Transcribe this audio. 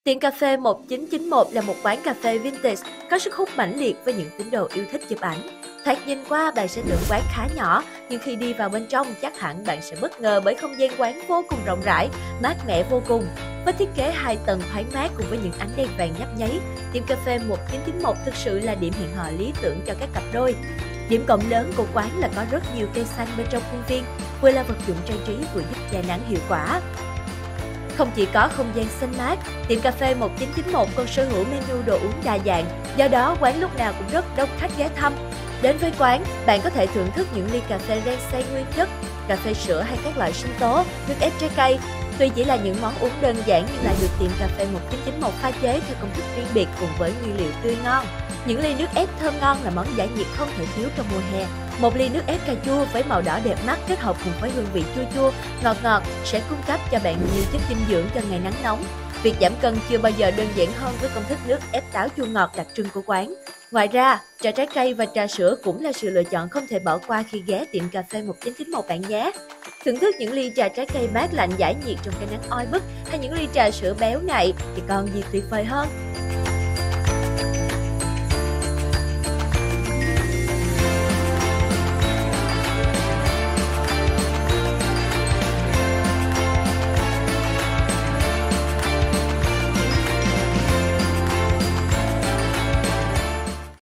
Tiệm cà phê 1991 là một quán cà phê vintage có sức hút mãnh liệt với những tín đồ yêu thích chụp ảnh. Thoạt nhìn qua bạn sẽ tưởng quán khá nhỏ, nhưng khi đi vào bên trong chắc hẳn bạn sẽ bất ngờ bởi không gian quán vô cùng rộng rãi, mát mẻ vô cùng. Với thiết kế 2 tầng thoáng mát cùng với những ánh đèn vàng nhấp nháy, tiệm cà phê 1991 thực sự là điểm hẹn hò lý tưởng cho các cặp đôi. Điểm cộng lớn của quán là có rất nhiều cây xanh bên trong khuôn viên, vừa là vật dụng trang trí vừa giúp che nắng hiệu quả. Không chỉ có không gian xanh mát, tiệm cà phê 1991 còn sở hữu menu đồ uống đa dạng, do đó quán lúc nào cũng rất đông khách ghé thăm. Đến với quán, bạn có thể thưởng thức những ly cà phê Rensei nguyên chất, cà phê sữa hay các loại sinh tố, nước ép trái cây. Tuy chỉ là những món uống đơn giản nhưng lại được tiệm cà phê 1991 pha chế theo công thức riêng biệt cùng với nguyên liệu tươi ngon. Những ly nước ép thơm ngon là món giải nhiệt không thể thiếu trong mùa hè. Một ly nước ép cà chua với màu đỏ đẹp mắt kết hợp cùng với hương vị chua chua, ngọt ngọt sẽ cung cấp cho bạn nhiều chất dinh dưỡng cho ngày nắng nóng. Việc giảm cân chưa bao giờ đơn giản hơn với công thức nước ép táo chua ngọt đặc trưng của quán. Ngoài ra, trà trái cây và trà sữa cũng là sự lựa chọn không thể bỏ qua khi ghé tiệm cà phê 1991 bạn nhé. Thưởng thức những ly trà trái cây mát lạnh giải nhiệt trong cái nắng oi bức hay những ly trà sữa béo này thì còn gì tuyệt vời hơn.